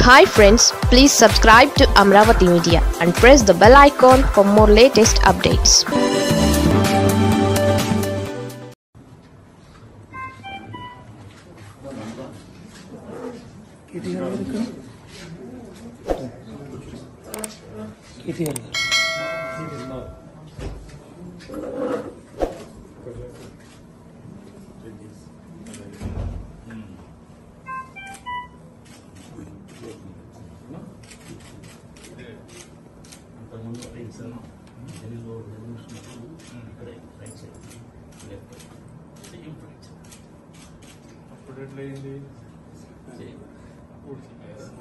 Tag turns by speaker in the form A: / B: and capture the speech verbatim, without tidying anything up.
A: Hi friends, please subscribe to Amaravathi Media and press the bell icon for more latest updates.
B: K C R.
C: అప్పుడు ఎట్లా అయింది